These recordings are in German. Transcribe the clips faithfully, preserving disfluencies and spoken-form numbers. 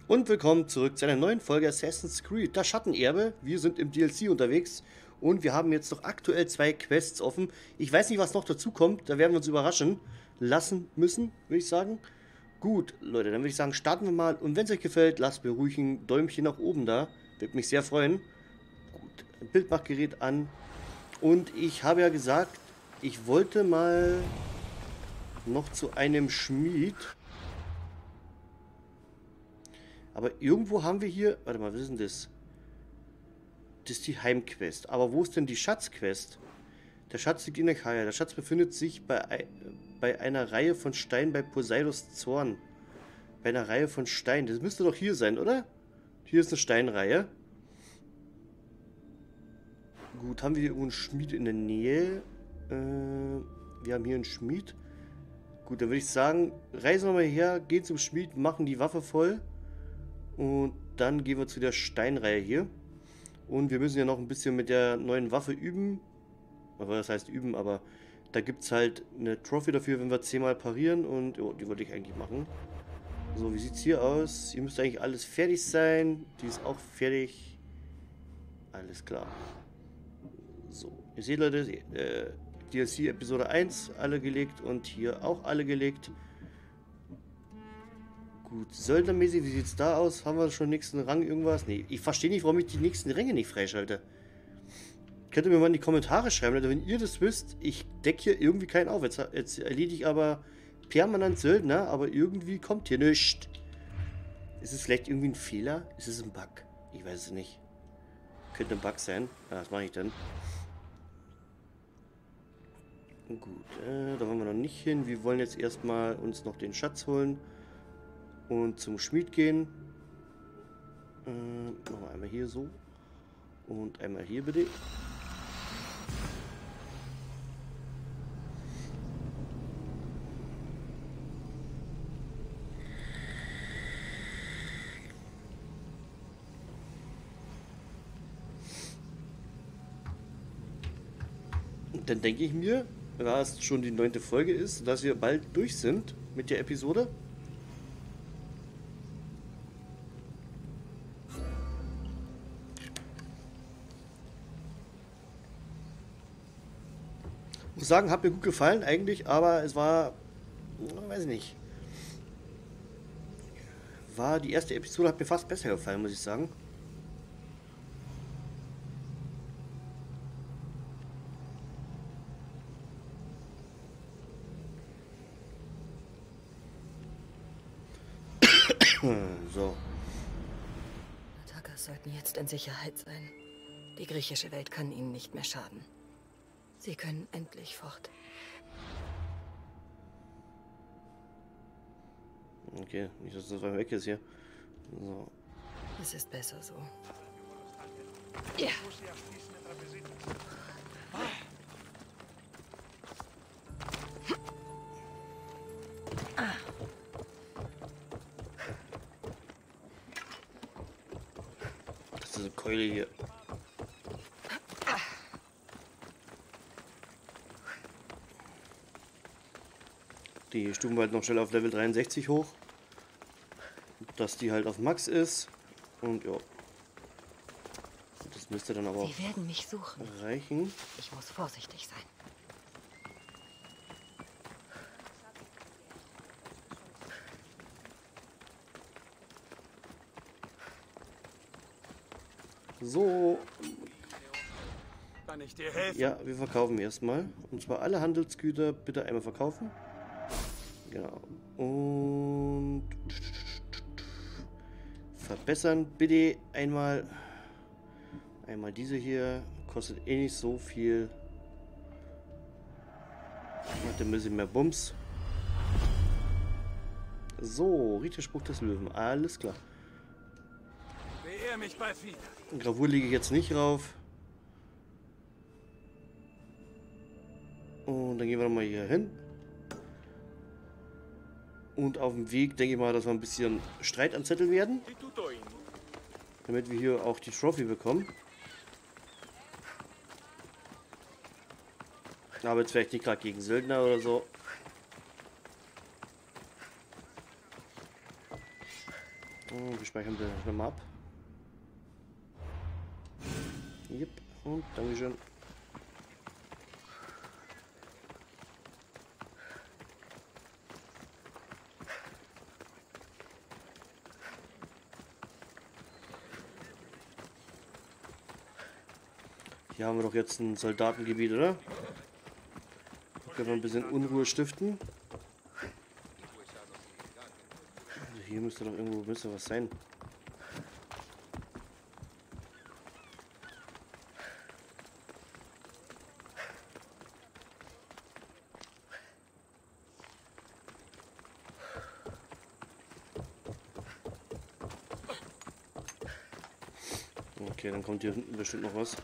Und willkommen zurück zu einer neuen Folge Assassin's Creed, das Schattenerbe. Wir sind im D L C unterwegs und wir haben jetzt noch aktuell zwei Quests offen. Ich weiß nicht, was noch dazu kommt, da werden wir uns überraschen lassen müssen, würde ich sagen. Gut, Leute, dann würde ich sagen, starten wir mal. Und wenn es euch gefällt, lasst mir ruhig ein Däumchen nach oben da. Würde mich sehr freuen. Gut, Bildmachgerät an. Und ich habe ja gesagt, ich wollte mal noch zu einem Schmied. Aber irgendwo haben wir hier... Warte mal, was ist denn das? Das ist die Heimquest. Aber wo ist denn die Schatzquest? Der Schatz liegt in der Kaja. Der Schatz befindet sich bei, bei einer Reihe von Steinen bei Poseidos Zorn. Bei einer Reihe von Steinen. Das müsste doch hier sein, oder? Hier ist eine Steinreihe. Gut, haben wir hier irgendwo einen Schmied in der Nähe? Äh, wir haben hier einen Schmied. Gut, dann würde ich sagen, reisen wir mal her, gehen zum Schmied, machen die Waffe voll. Und dann gehen wir zu der Steinreihe hier. Und wir müssen ja noch ein bisschen mit der neuen Waffe üben. Aber das heißt üben, aber da gibt es halt eine Trophy dafür, wenn wir zehnmal parieren. Und oh, die wollte ich eigentlich machen. So, wie sieht es hier aus? Hier müsste eigentlich alles fertig sein. Die ist auch fertig. Alles klar. So, ihr seht, Leute, äh, D L C Episode eins alle gelegt und hier auch alle gelegt. Gut, söldnermäßig, wie sieht es da aus? Haben wir schon nächsten Rang irgendwas? Nee, ich verstehe nicht, warum ich die nächsten Ränge nicht freischalte. Könnt ihr mir mal in die Kommentare schreiben, Leute, wenn ihr das wisst. Ich decke hier irgendwie keinen auf. Jetzt, jetzt erledige ich aber permanent Söldner, aber irgendwie kommt hier nichts. Ist es vielleicht irgendwie ein Fehler? Ist es ein Bug? Ich weiß es nicht. Könnte ein Bug sein. Ja, was mache ich denn? Gut, äh, da wollen wir noch nicht hin. Wir wollen jetzt erstmal uns noch den Schatz holen. Und zum Schmied gehen. Äh, machen wir einmal hier so. Und einmal hier bitte. Und dann denke ich mir, da es schon die neunte Folge ist, dass wir bald durch sind mit der Episode. Ich muss sagen, hat mir gut gefallen eigentlich, aber es war, weiß ich nicht, war die erste Episode hat mir fast besser gefallen, muss ich sagen. So. Attackers sollten jetzt in Sicherheit sein. Die griechische Welt kann ihnen nicht mehr schaden. Sie können endlich fort. Okay, nicht, dass das weg ist hier. So. Es ist besser so. Ja. Das ist eine Keule hier. Die stufen wir halt noch schnell auf Level dreiundsechzig hoch. Dass die halt auf Max ist. Und ja. Das müsste dann aber auch Sie werden mich suchen. reichen. Ich muss vorsichtig sein. So. Kann ich dir helfen? Ja, wir verkaufen erstmal. Und zwar alle Handelsgüter bitte einmal verkaufen. Genau. Und verbessern bitte einmal. Einmal diese hier. Kostet eh nicht so viel. Macht ein bisschen mehr Bums. So, Ritterspruch des Löwen. Alles klar. Beehr mich bald wieder. Gravur lege ich jetzt nicht rauf. Und dann gehen wir nochmal hier hin. Und auf dem Weg denke ich mal, dass wir ein bisschen Streit anzetteln werden. Damit wir hier auch die Trophy bekommen. Aber jetzt vielleicht nicht gerade gegen Söldner oder so. Wir speichern das nochmal ab. Yep. Und Dankeschön. Hier haben wir doch jetzt ein Soldatengebiet, oder? Da können wir ein bisschen Unruhe stiften. Also hier müsste doch irgendwo müsste was sein. Okay, dann kommt hier hinten bestimmt noch was.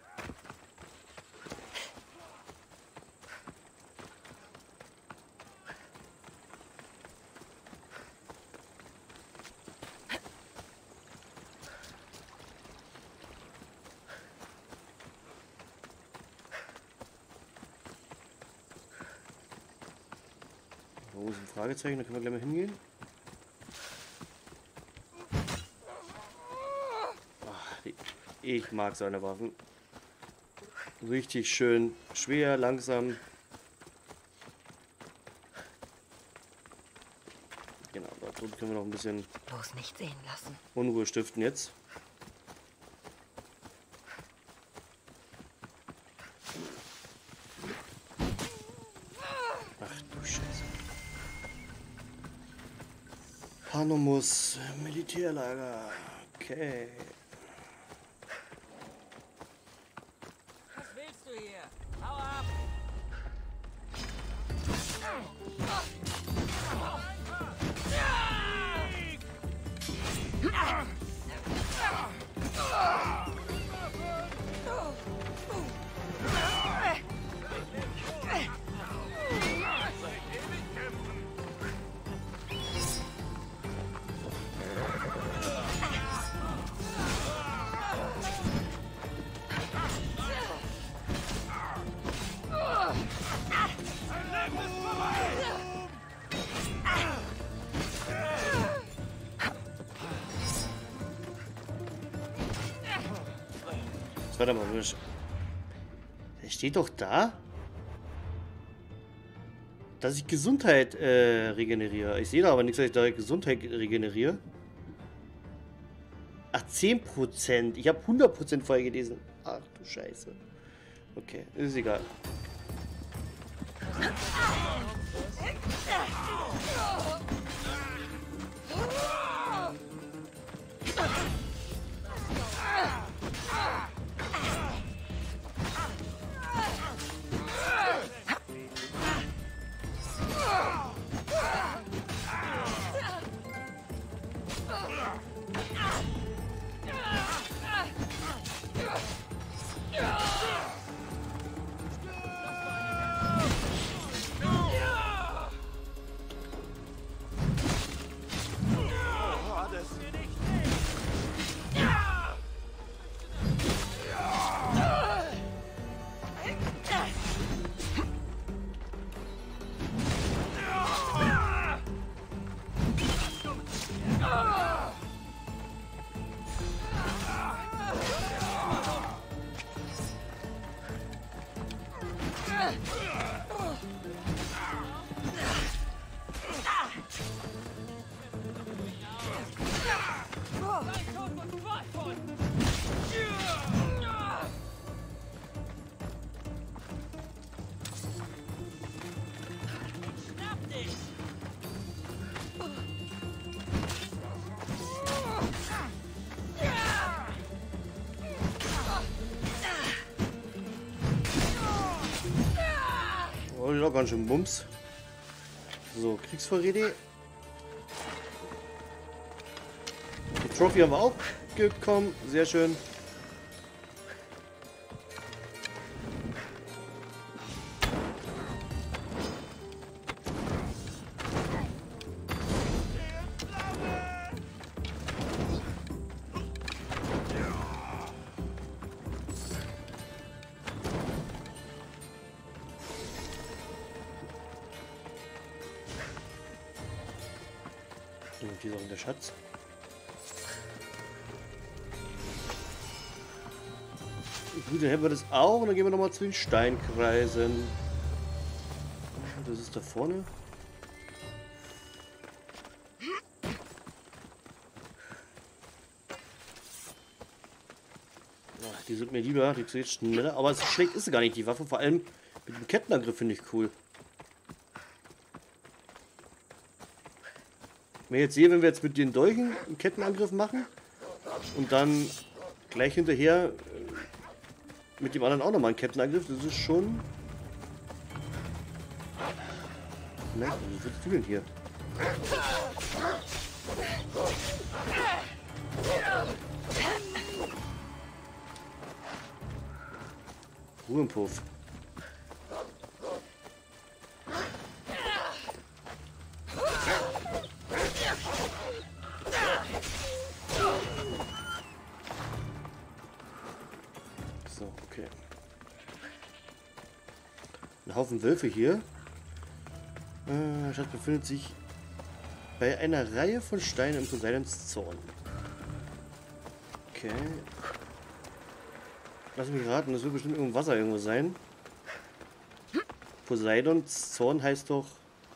Wo ist ein Fragezeichen? Da können wir gleich mal hingehen. Ich mag seine Waffen. Richtig schön schwer, langsam. Genau, da drüben können wir noch ein bisschen bloß nicht sehen lassen. Unruhe stiften jetzt. Ach du Scheiße. Panomus Militärlager. Okay. Warte mal, der steht doch da, dass ich Gesundheit äh, regeneriere. Ich sehe da aber nichts, dass ich da Gesundheit regeneriere. Ach, zehn Prozent. Ich habe hundert Prozent vorher gelesen. Ach du Scheiße. Okay, ist egal. Oh, die doch ganz schön Bums. So, Kriegsvorräte. Die Trophy haben wir auch gekommen. Sehr schön. Und hier ist auch der Schatz. Gut, dann hätten wir das auch. Und dann gehen wir nochmal zu den Steinkreisen. Das ist da vorne. Ach, die sind mir lieber. Die geht schneller. Aber so schlecht ist sie gar nicht, die Waffe. Vor allem mit dem Kettenangriff finde ich cool. Wenn ich jetzt sehe, wenn wir jetzt mit den Dolchen einen Kettenangriff machen und dann gleich hinterher mit dem anderen auch nochmal einen Kettenangriff, das ist schon... Na, was willst du denn hier? Ruhe im Puff. So, okay. Ein Haufen Wölfe hier. Äh, Stadt befindet sich bei einer Reihe von Steinen im Poseidons Zorn. Okay. Lass mich raten, das wird bestimmt irgendwo Wasser irgendwo sein. Poseidons Zorn heißt doch...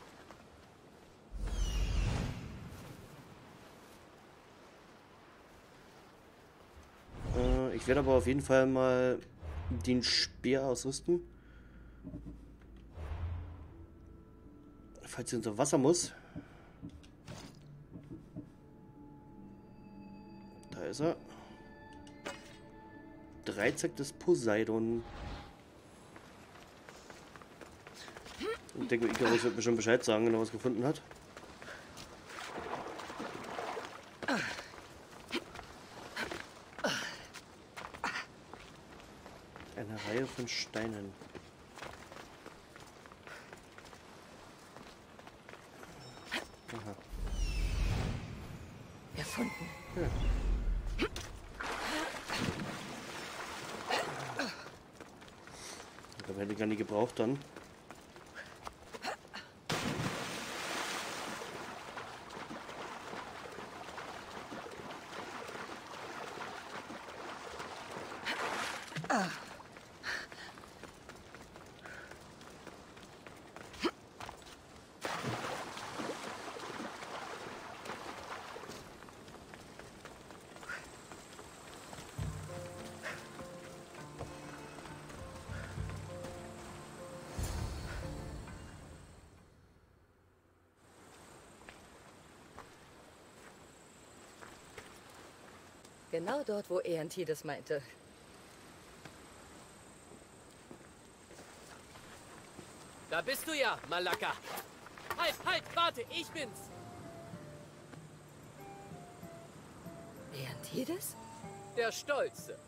Äh, ich werde aber auf jeden Fall mal den Speer ausrüsten. Falls ich unter Wasser muss. Da ist er. Dreizack des Poseidon. Ich denke, Icarus wird mir schon Bescheid sagen, wenn er was gefunden hat. Eine Reihe von Steinen. Aha. Erfunden. Ja. Da hätte ich gar nicht gebraucht dann. Ah. Genau dort, wo Eanthides meinte. Da bist du ja, Malaka. Halt, halt, warte, ich bin's. Eanthides? Der Stolze.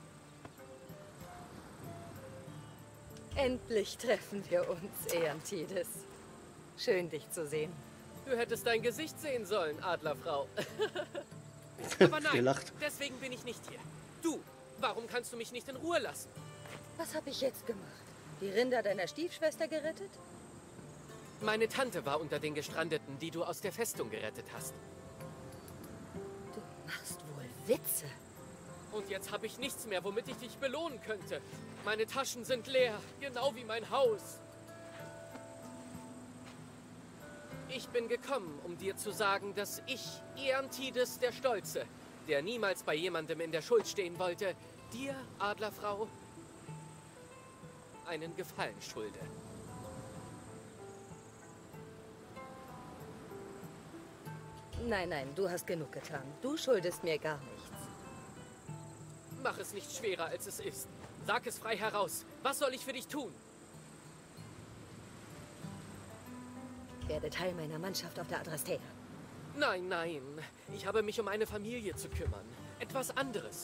Endlich treffen wir uns, Eanthides. Schön, dich zu sehen. Du hättest dein Gesicht sehen sollen, Adlerfrau. Aber nein, Gelacht. deswegen bin ich nicht hier. Du, warum kannst du mich nicht in Ruhe lassen? Was habe ich jetzt gemacht? Die Rinder deiner Stiefschwester gerettet? Meine Tante war unter den Gestrandeten, die du aus der Festung gerettet hast. Du machst wohl Witze. Und jetzt habe ich nichts mehr, womit ich dich belohnen könnte. Meine Taschen sind leer, genau wie mein Haus. Ich bin gekommen, um dir zu sagen, dass ich, Eanthides der Stolze, der niemals bei jemandem in der Schuld stehen wollte, dir, Adlerfrau, einen Gefallen schulde. Nein, nein, du hast genug getan. Du schuldest mir gar nichts. Mach es nicht schwerer, als es ist. Sag es frei heraus. Was soll ich für dich tun? Werde Teil meiner Mannschaft auf der Adrastea. Nein, nein. Ich habe mich um eine Familie zu kümmern. Etwas anderes.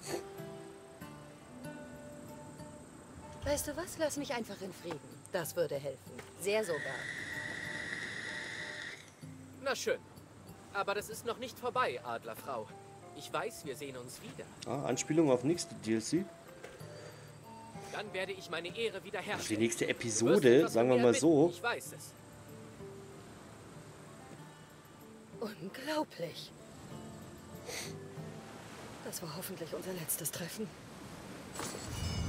Weißt du was? Lass mich einfach in Frieden. Das würde helfen. Sehr sogar. Na schön. Aber das ist noch nicht vorbei, Adlerfrau. Ich weiß, wir sehen uns wieder. Ah, Anspielung auf nächste D L C. Dann werde ich meine Ehre wiederherstellen. Also die nächste Du wirst Episode, etwas sagen von wir mir mal so. erbitten, ich weiß es. Unglaublich. Das war hoffentlich unser letztes Treffen.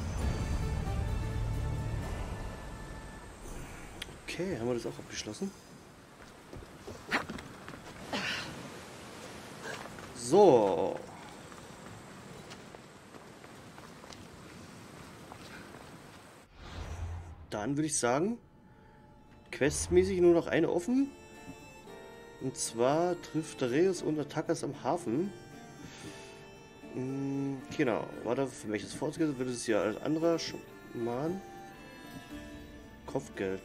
Okay, haben wir das auch abgeschlossen? So. Dann würde ich sagen, questmäßig nur noch eine offen. Und zwar trifft Dareios und Attackers am Hafen. Hm, genau. Warte, für mich das fortgesetzt wird es ja als anderer Schmarrn. Kopfgeld.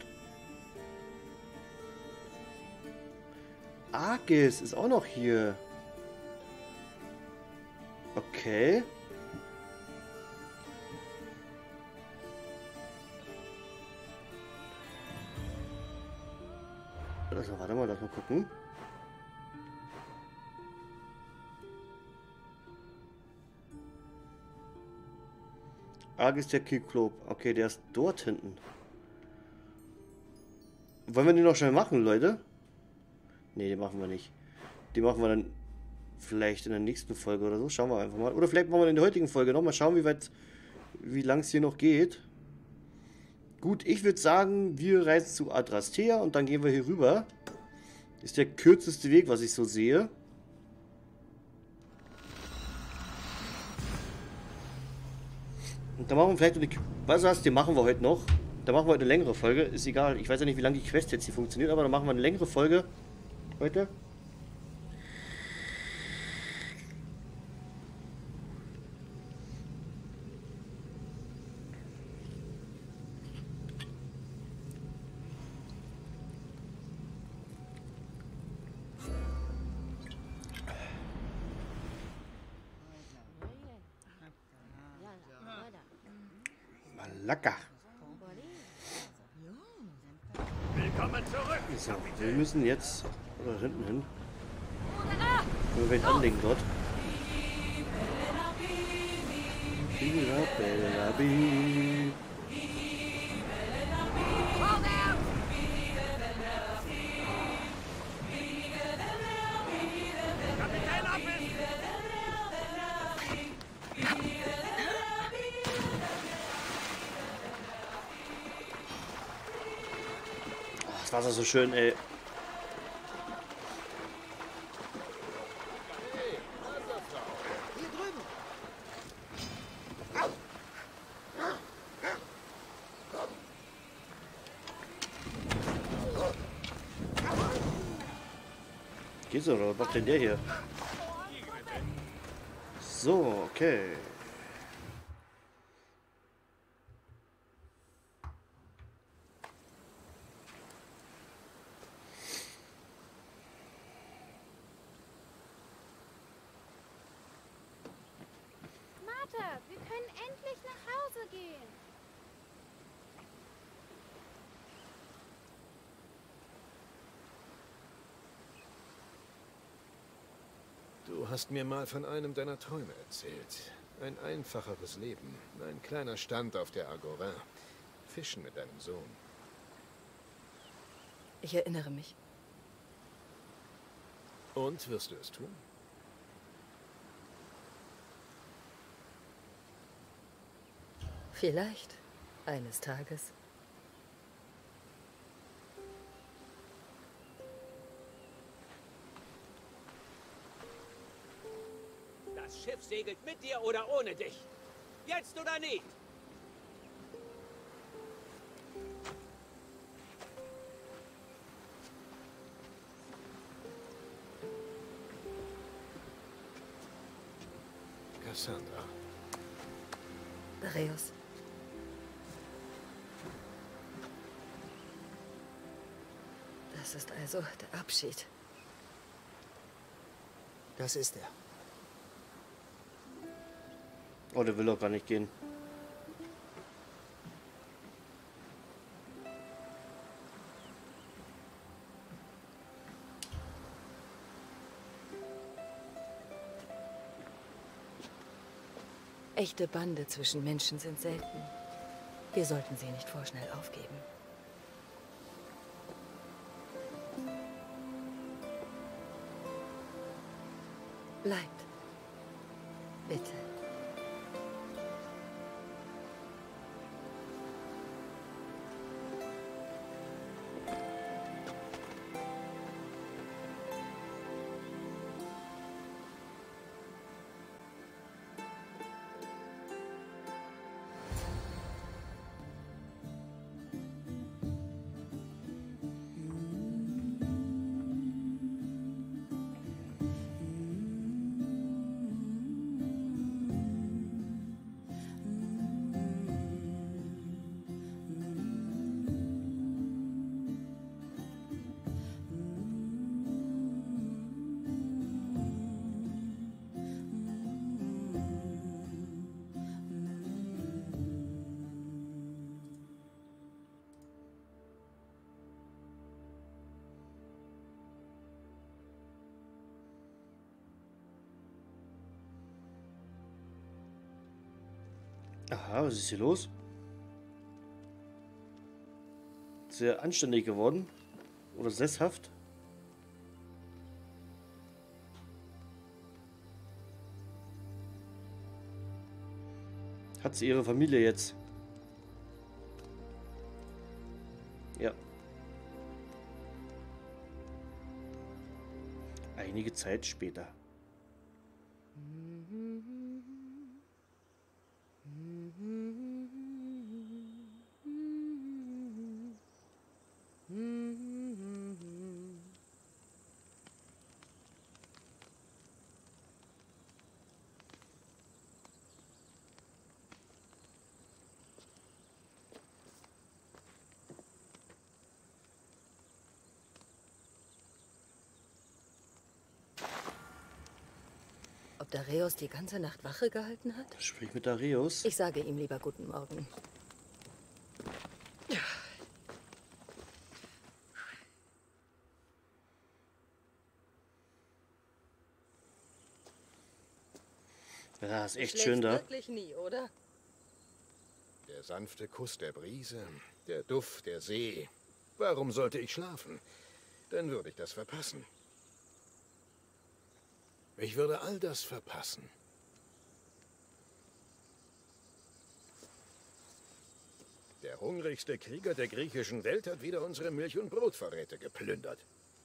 Argus ist auch noch hier. Okay. Also, warte mal, lass mal gucken. Argus der Kyklop. Okay, der ist dort hinten. Wollen wir den noch schnell machen, Leute? Ne, den machen wir nicht. Den machen wir dann vielleicht in der nächsten Folge oder so. Schauen wir einfach mal. Oder vielleicht machen wir in der heutigen Folge noch mal schauen, wie weit, wie lang es hier noch geht. Gut, ich würde sagen, wir reisen zu Adrastea und dann gehen wir hier rüber. Ist der kürzeste Weg, was ich so sehe. Und dann machen wir vielleicht eine... Was heißt, den machen wir heute noch. Da machen wir heute eine längere Folge. Ist egal, ich weiß ja nicht, wie lange die Quest jetzt hier funktioniert, aber dann machen wir eine längere Folge heute. Lecker. Willkommen zurück. So, wir müssen jetzt oder hinten hin. Wir vielleicht anlegen dort. Bella, bella, bella. Kapitän Appel. Das Wasser ist so schön, ey. Geht's oder was macht denn der hier? So, okay. Martha, wir können endlich nach Hause gehen. Du hast mir mal von einem deiner Träume erzählt. Ein einfacheres Leben. Ein kleiner Stand auf der Agora. Fischen mit deinem Sohn. Ich erinnere mich. Und wirst du es tun? Vielleicht. Eines Tages. Das Schiff segelt mit dir oder ohne dich. Jetzt oder nie. Cassandra. Dareios. Das ist also der Abschied. Das ist er. Oh, der will doch gar nicht gehen. Echte Bande zwischen Menschen sind selten. Wir sollten sie nicht vorschnell aufgeben. Bleibt. Bitte. Aha, was ist hier los? Sehr anständig geworden. Oder sesshaft. Hat sie ihre Familie jetzt? Ja. Einige Zeit später. Ob Dareios die ganze Nacht Wache gehalten hat? Sprich mit Dareios. Ich sage ihm lieber guten Morgen. Ja, ist echt Schläfst schön da. Wirklich nie, oder? Der sanfte Kuss der Brise, der Duft der See. Warum sollte ich schlafen? Dann würde ich das verpassen. Ich würde all das verpassen. Der hungrigste Krieger der griechischen Welt hat wieder unsere Milch- und Brotvorräte geplündert.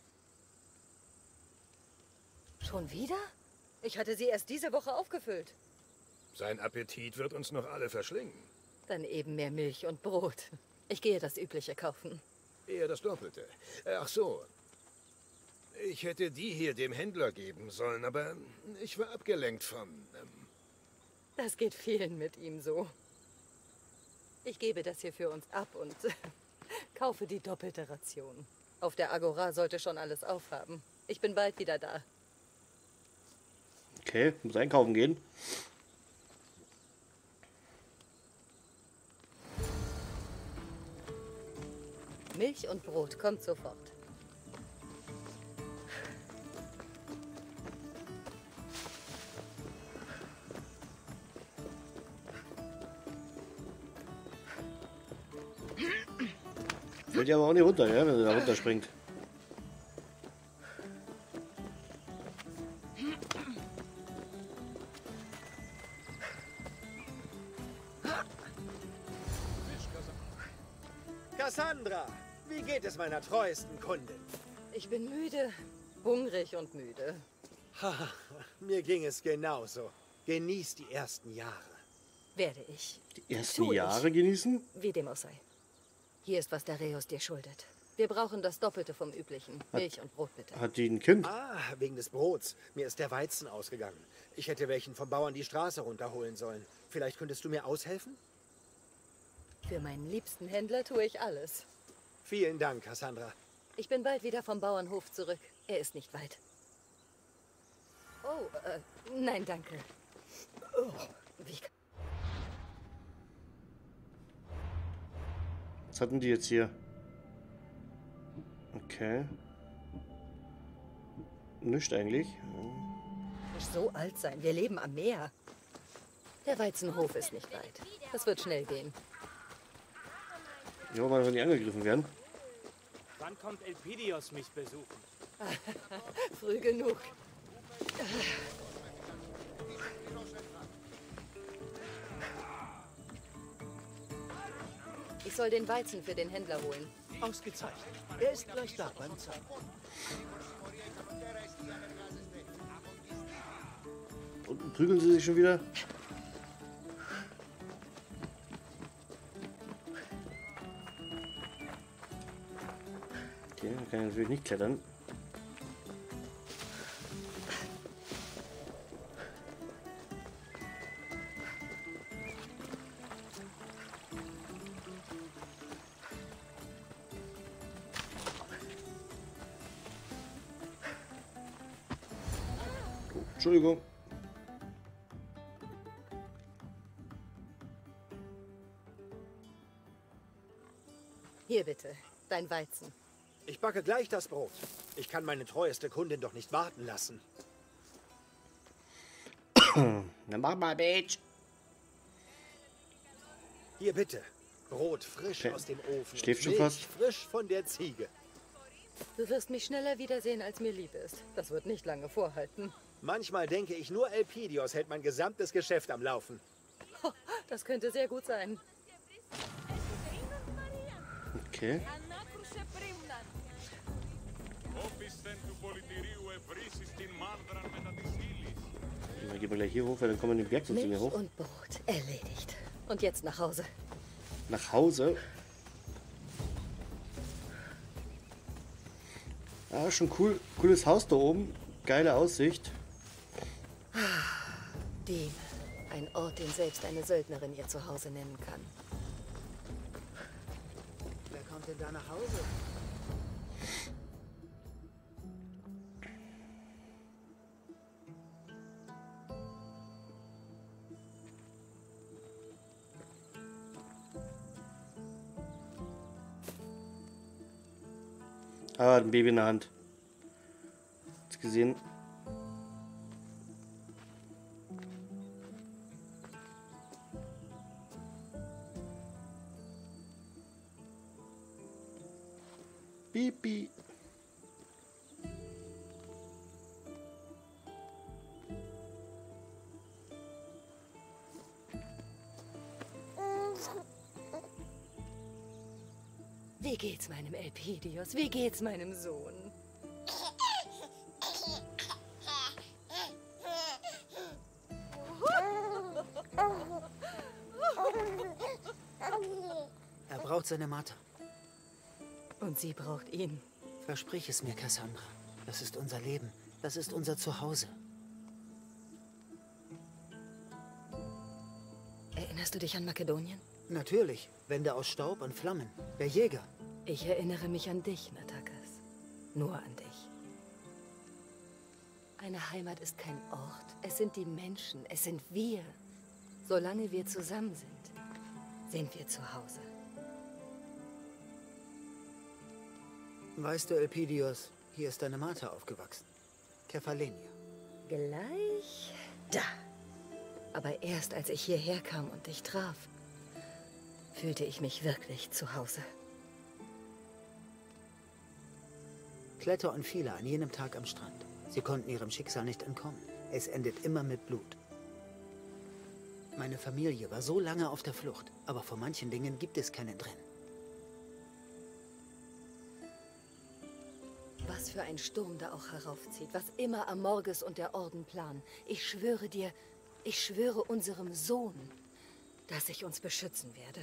Schon wieder? Ich hatte sie erst diese Woche aufgefüllt. Sein Appetit wird uns noch alle verschlingen. Dann eben mehr Milch und Brot. Ich gehe das Übliche kaufen. Eher das Doppelte. Ach so. Ich hätte die hier dem Händler geben sollen, aber ich war abgelenkt von... Ähm Das geht vielen mit ihm so. Ich gebe das hier für uns ab und kaufe die doppelte Ration. Auf der Agora sollte schon alles aufhaben. Ich bin bald wieder da. Okay, muss einkaufen gehen. Milch und Brot kommt sofort. Fällt ja aber auch nicht runter, ja, wenn sie da runterspringt. Cassandra, wie geht es meiner treuesten Kundin? Ich bin müde, hungrig und müde. Ha, mir ging es genauso. Genieß die ersten Jahre. Werde ich. Die ersten Tu ich. Jahre genießen? Wie dem auch sei. Hier ist, was Dareios dir schuldet. Wir brauchen das Doppelte vom Üblichen. Milch und Brot bitte. Hat die ein Kind? Ah, wegen des Brots. Mir ist der Weizen ausgegangen. Ich hätte welchen vom Bauern die Straße runterholen sollen. Vielleicht könntest du mir aushelfen? Für meinen liebsten Händler tue ich alles. Vielen Dank, Cassandra. Ich bin bald wieder vom Bauernhof zurück. Er ist nicht weit. Oh, äh, nein, danke. Oh, wie... Was hatten die jetzt hier? Okay. Nicht eigentlich. Muss so alt sein. Wir leben am Meer. Der Weizenhof ist nicht weit. Das wird schnell gehen. Ja, mal, wenn die angegriffen werden. Wann kommt Elpidios mich besuchen? Früh genug. Ich soll den Weizen für den Händler holen. Ausgezeichnet. Er ist gleich da beim Zahn. Unten prügeln sie sich schon wieder. Okay, dann kann ich natürlich nicht klettern. Oh, Entschuldigung. Hier bitte, dein Weizen. Ich backe gleich das Brot. Ich kann meine treueste Kundin doch nicht warten lassen. Na mach mal, Bitch. Hier bitte. Brot frisch Okay. aus dem Ofen. Schläft und schon Milch fast. frisch von der Ziege. Du wirst mich schneller wiedersehen, als mir lieb ist. Das wird nicht lange vorhalten. Manchmal denke ich, nur Elpidios hält mein gesamtes Geschäft am Laufen. Das könnte sehr gut sein. Okay. Dann gehen wir gleich hier hoch, weil dann kommen wir den Berg sonst nicht Milch mehr hoch. und Brot. Erledigt. Und jetzt nach Hause. Nach Hause. Ah, schon cool. Cooles Haus da oben. Geile Aussicht. Dieme. Ein Ort, den selbst eine Söldnerin ihr Zuhause nennen kann. Wer kommt denn da nach Hause? Ah, ein Baby in der Hand. Hast du gesehen? Bibi. Wie geht's meinem Elpidios? Wie geht's meinem Sohn? Er braucht seine Martha. Und sie braucht ihn. Versprich es mir, Cassandra. Das ist unser Leben. Das ist unser Zuhause. Erinnerst du dich an Makedonien? Natürlich. Wände aus Staub und Flammen. Der Jäger. Ich erinnere mich an dich, Natakas. Nur an dich. Eine Heimat ist kein Ort. Es sind die Menschen. Es sind wir. Solange wir zusammen sind, sind wir zu Hause. Weißt du, Elpidios, hier ist deine Martha aufgewachsen. Kephalenia. Gleich da. Aber erst als ich hierher kam und dich traf, fühlte ich mich wirklich zu Hause. Kletter und viele an jenem Tag am Strand. Sie konnten ihrem Schicksal nicht entkommen. Es endet immer mit Blut. Meine Familie war so lange auf der Flucht, aber vor manchen Dingen gibt es keinen Drin. Was für ein Sturm da auch heraufzieht, was immer Amorges und der Orden planen. Ich schwöre dir, ich schwöre unserem Sohn, dass ich uns beschützen werde.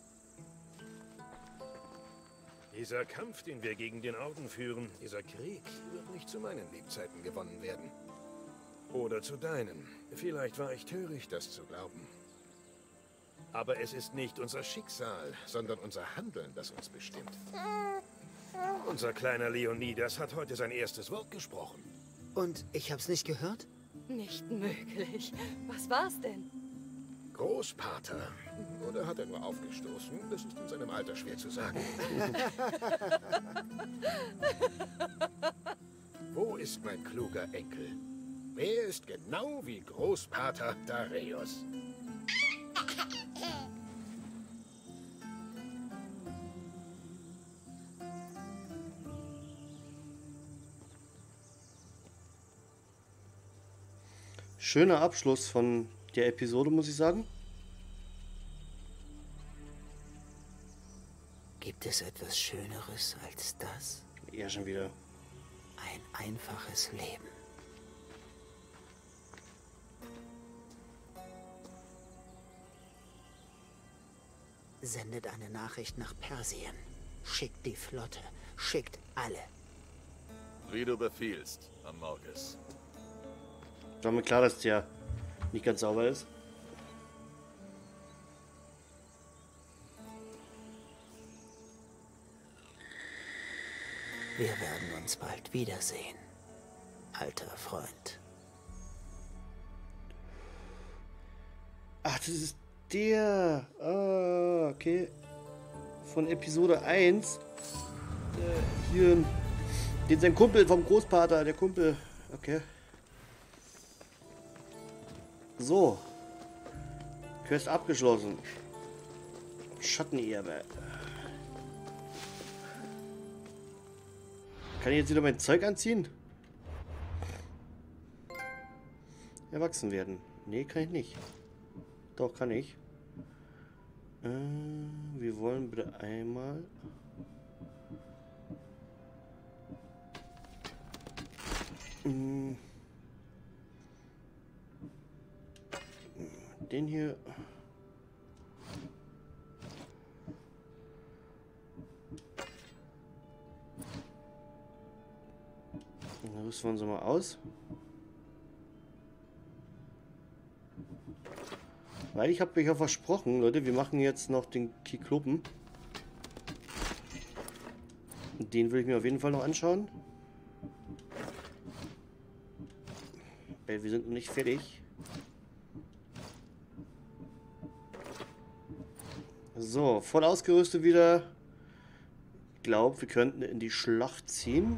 Dieser Kampf, den wir gegen den Orden führen, dieser Krieg, wird nicht zu meinen Lebzeiten gewonnen werden. Oder zu deinen. Vielleicht war ich töricht, das zu glauben. Aber es ist nicht unser Schicksal, sondern unser Handeln, das uns bestimmt. Unser kleiner Leonidas hat heute sein erstes Wort gesprochen. Und ich hab's nicht gehört? Nicht möglich. Was war's denn? Großpater. Oder hat er nur aufgestoßen? Das ist in seinem Alter schwer zu sagen. Wo ist mein kluger Enkel? Er ist genau wie Großpater Dareios. Schöner Abschluss von der Episode, muss ich sagen. Gibt es etwas Schöneres als das? Ja, schon wieder. Ein einfaches Leben. Sendet eine Nachricht nach Persien. Schickt die Flotte. Schickt alle. Wie du befiehlst, Amorges. War mir klar, dass der nicht ganz sauber ist. Wir werden uns bald wiedersehen, alter Freund. Ach, das ist der. Ah, okay. Von Episode eins. Äh, hier. Den sein Kumpel vom Großvater, der Kumpel. Okay. So. Quest abgeschlossen. Schattenerbe. Kann ich jetzt wieder mein Zeug anziehen? Erwachsen werden. Nee, kann ich nicht. Doch, kann ich. Äh, wir wollen bitte einmal... Den hier. Dann rüsten wir uns mal aus. Weil ich habe mich ja versprochen, Leute, wir machen jetzt noch den Kyklopen. Den will ich mir auf jeden Fall noch anschauen. Weil wir sind noch nicht fertig. So, voll ausgerüstet wieder. Ich glaube, wir könnten in die Schlacht ziehen.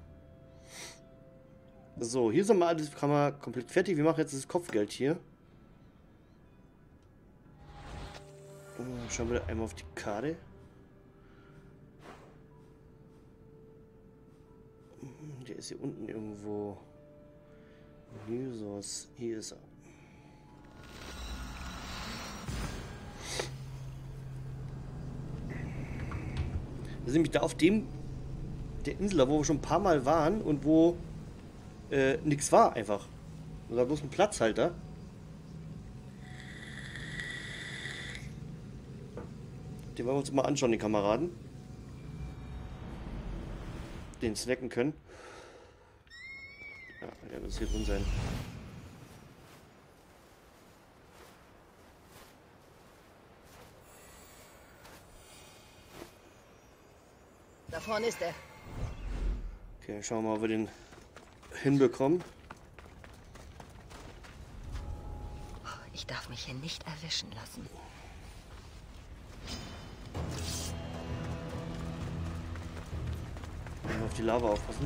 So, hier sind wir alles Kammer komplett fertig. Wir machen jetzt das Kopfgeld hier. Schauen wir einmal auf die Karte. Der ist hier unten irgendwo. Nysos. Hier ist er. Wir sind nämlich da auf dem der Insel, wo wir schon ein paar Mal waren und wo äh, nichts war einfach. Da war bloß ein Platzhalter. Den wollen wir uns mal anschauen, den Kameraden. Den snacken können. Ja, der muss hier drin sein. Da vorne ist er. Okay, schauen wir mal, ob wir den hinbekommen. Ich darf mich hier nicht erwischen lassen. Auf die Lava aufpassen.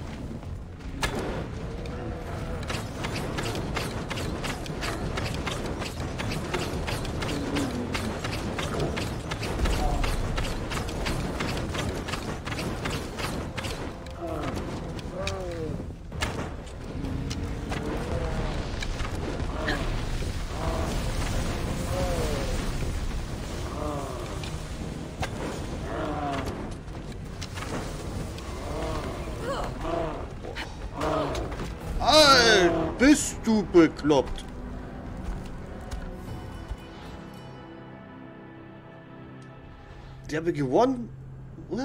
Bist du bekloppt? Der habe gewonnen? What?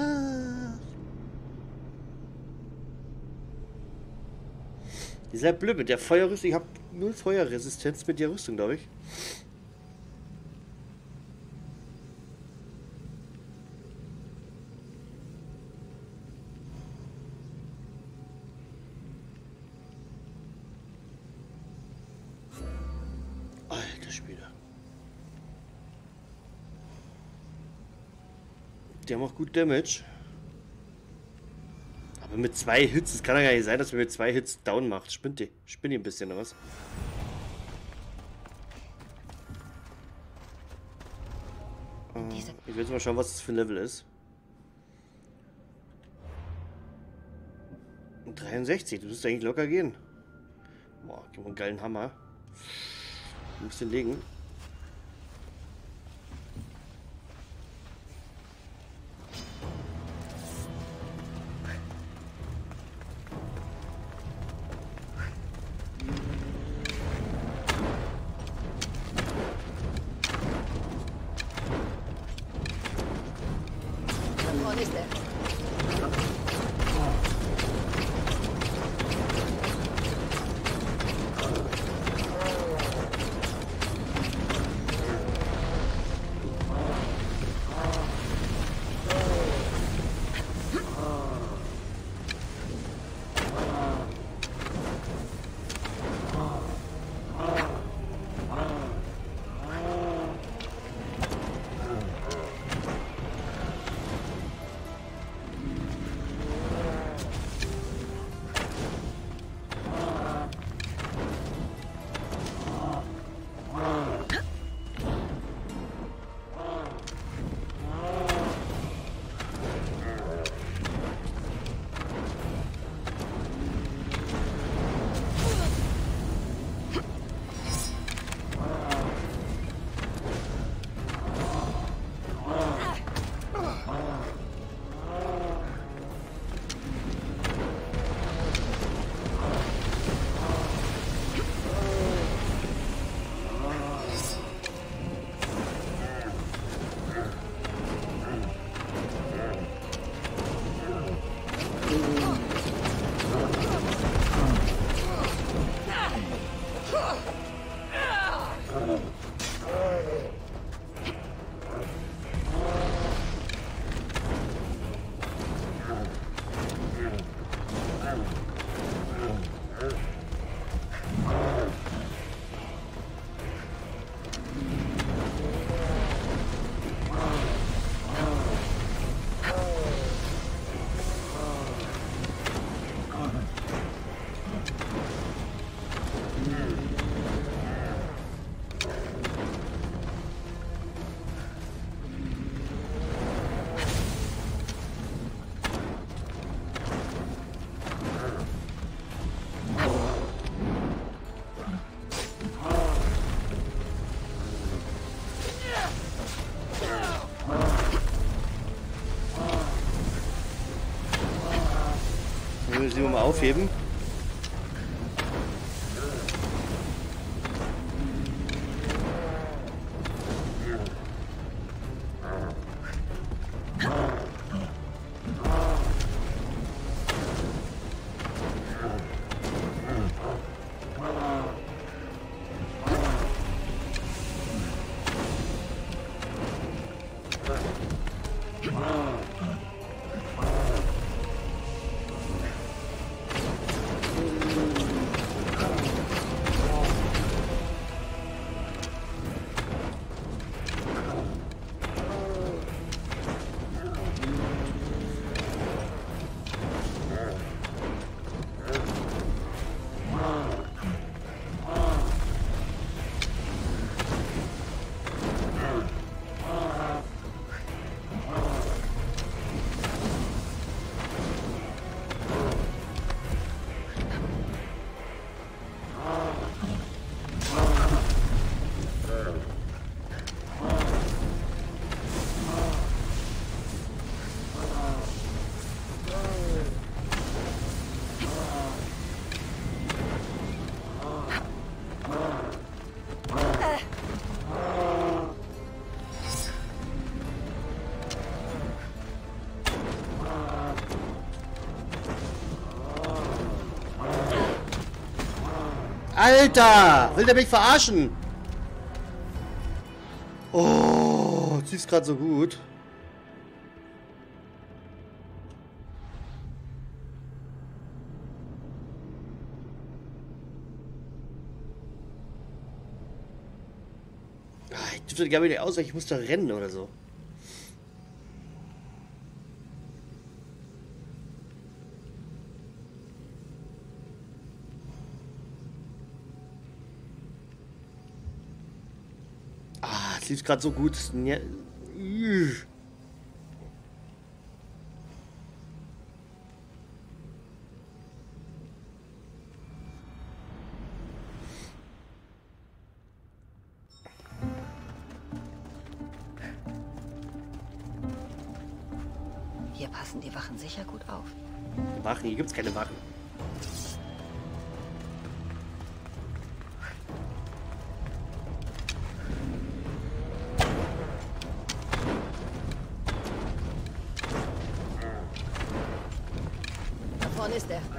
Ihr seid blöd mit der Feuerrüstung. Ich habe null Feuerresistenz mit der Rüstung, glaube ich. Der macht gut Damage. Aber mit zwei Hits, das kann ja gar nicht sein, dass man mit zwei Hits down macht. Spinnt die. Spinnt die ein bisschen oder was? Uh, ich will jetzt mal schauen, was das für ein Level ist. dreiundsechzig, du müsstest eigentlich locker gehen. Boah, gib mir einen geilen Hammer. Du musst den legen. die wir mal aufheben. Alter! Will der mich verarschen? Oh, sie ist gerade so gut. Ich dürfte gar nicht ausweichen, ich muss da rennen oder so. Sie ist gerade so gut. Ja. Hier passen die Wachen sicher gut auf. Wachen? Hier gibt es keine Wachen. Ist er.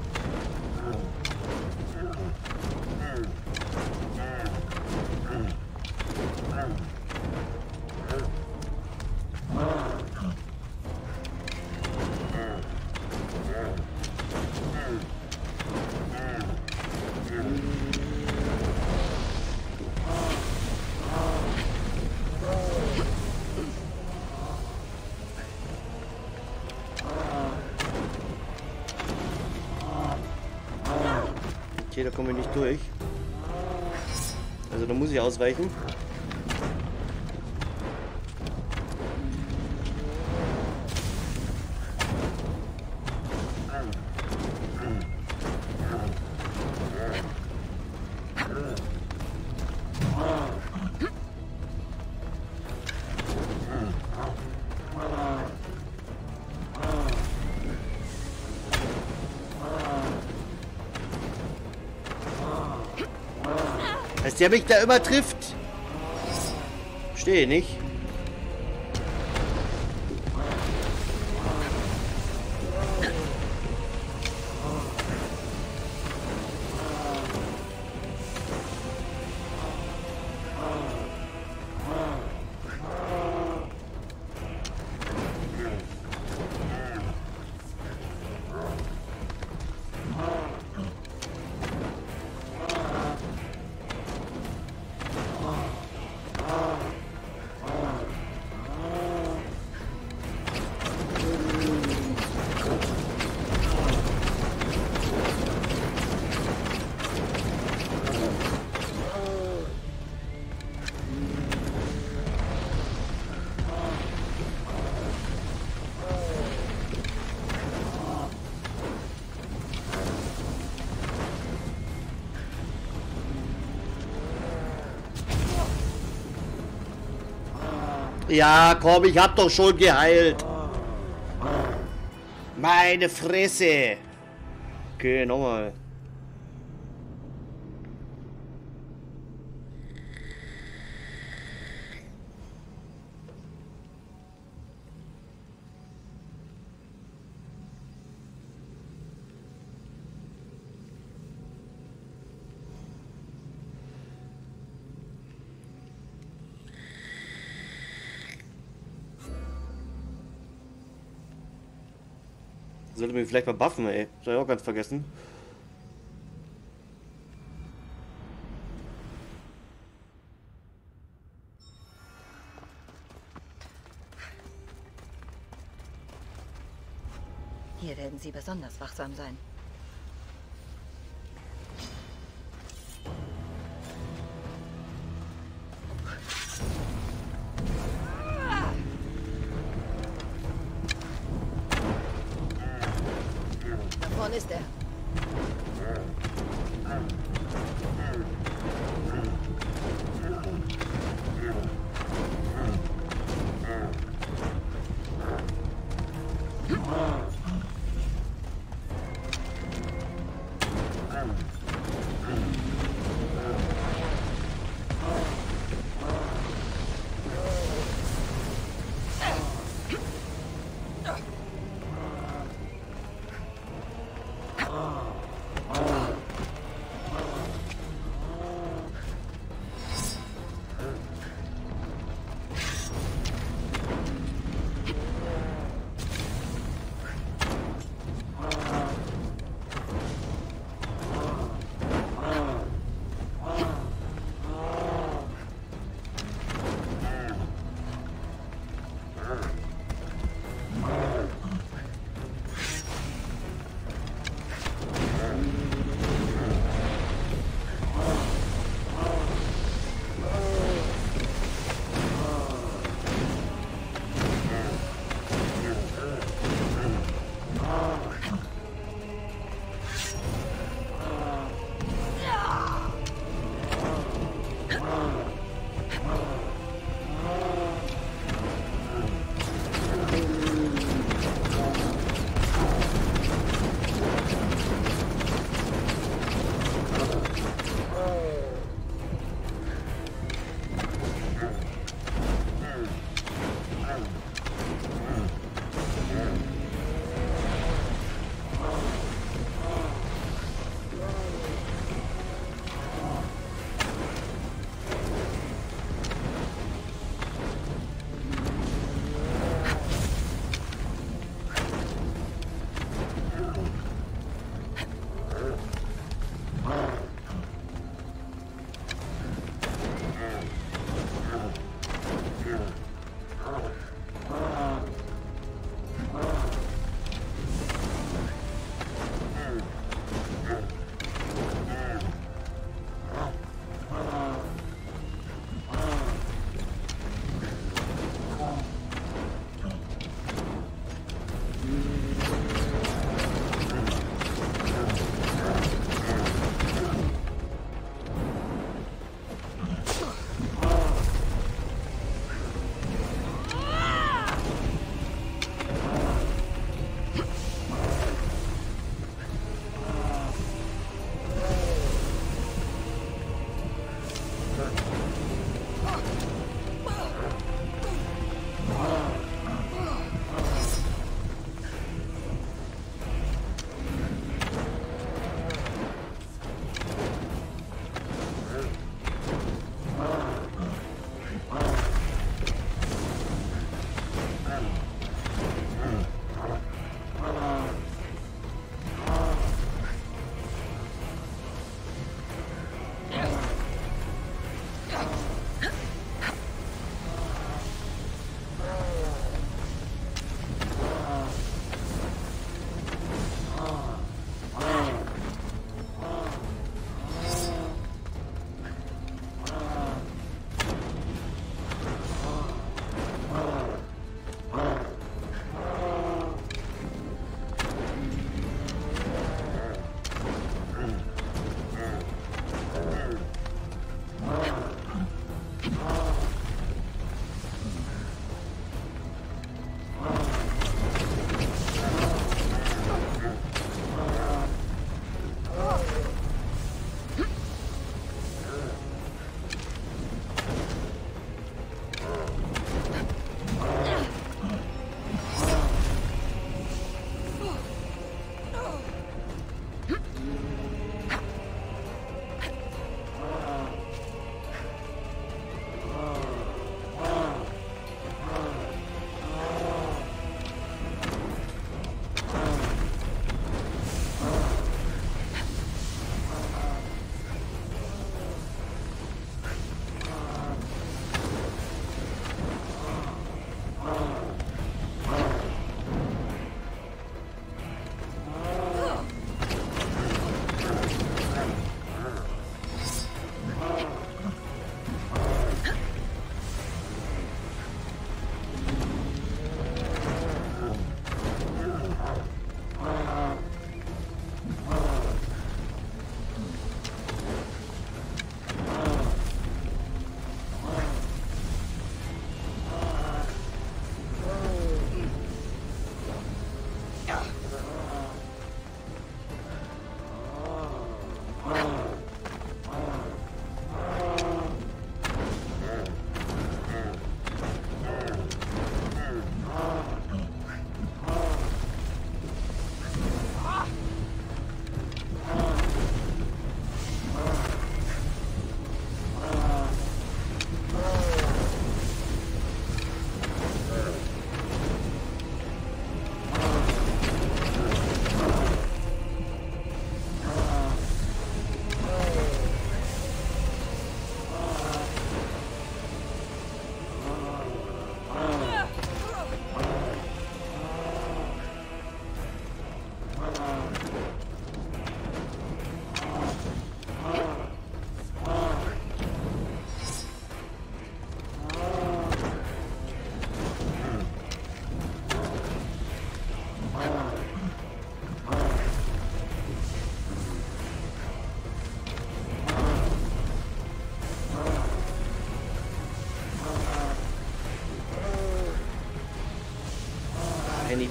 Okay, da kommen wir nicht durch. Also da muss ich ausweichen. Dass der mich da immer trifft. Stehe nicht. Ja, komm, ich hab doch schon geheilt. Meine Fresse. Okay, nochmal. Sollte mich vielleicht mal buffen, ey. Soll ich auch ganz vergessen. Hier werden Sie besonders wachsam sein. Da vorne ist er.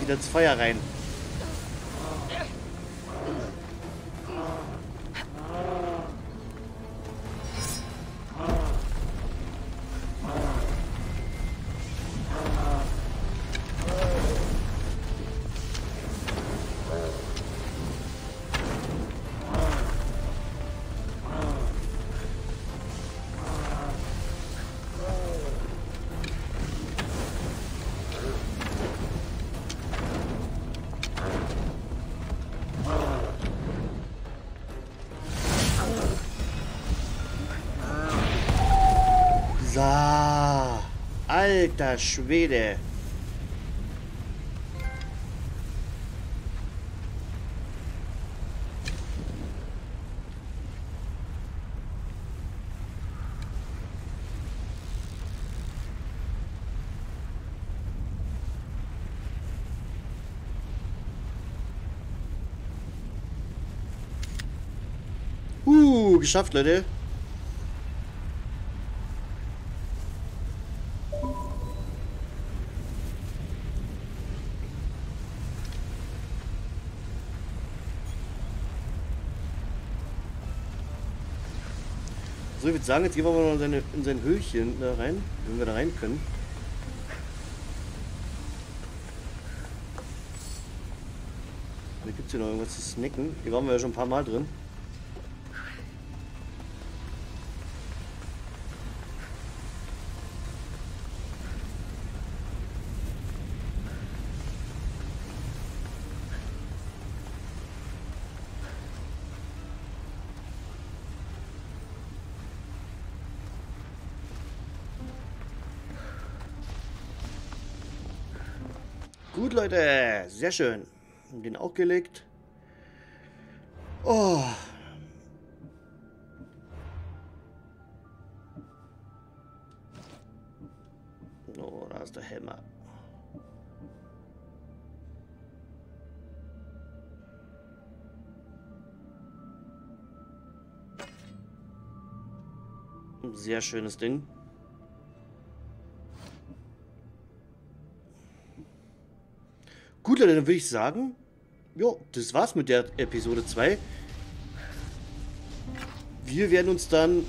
wieder ins Feuer rein. So, alter Schwede. Uh, geschafft, Leute. So, ich würde sagen, jetzt gehen wir mal noch in, seine, in sein Höhlchen da rein, wenn wir da rein können. Da gibt es hier noch irgendwas zu snacken. Hier waren wir ja schon ein paar Mal drin. Gut, Leute, sehr schön. Haben den auch gelegt. Oh. Oh, da ist der Hammer. Ein sehr schönes Ding. Gut, Leute, dann würde ich sagen, jo, das war's mit der Episode zwei. Wir werden uns dann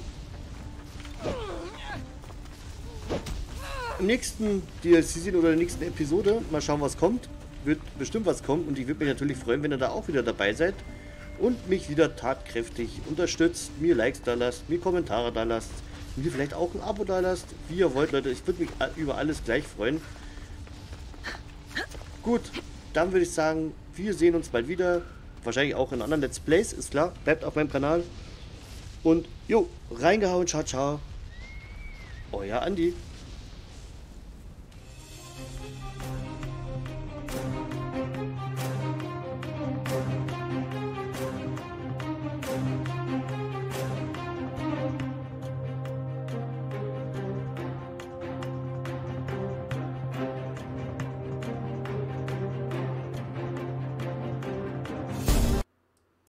im nächsten D L C sehen oder in der nächsten Episode. Mal schauen, was kommt. Wird bestimmt was kommen und ich würde mich natürlich freuen, wenn ihr da auch wieder dabei seid und mich wieder tatkräftig unterstützt, mir Likes da lasst, mir Kommentare da lasst, mir vielleicht auch ein Abo da lasst, wie ihr wollt, Leute. Ich würde mich über alles gleich freuen. Gut, dann würde ich sagen, wir sehen uns bald wieder. Wahrscheinlich auch in anderen Let's Plays, ist klar. Bleibt auf meinem Kanal. Und jo, reingehauen, ciao, ciao. Euer Andi.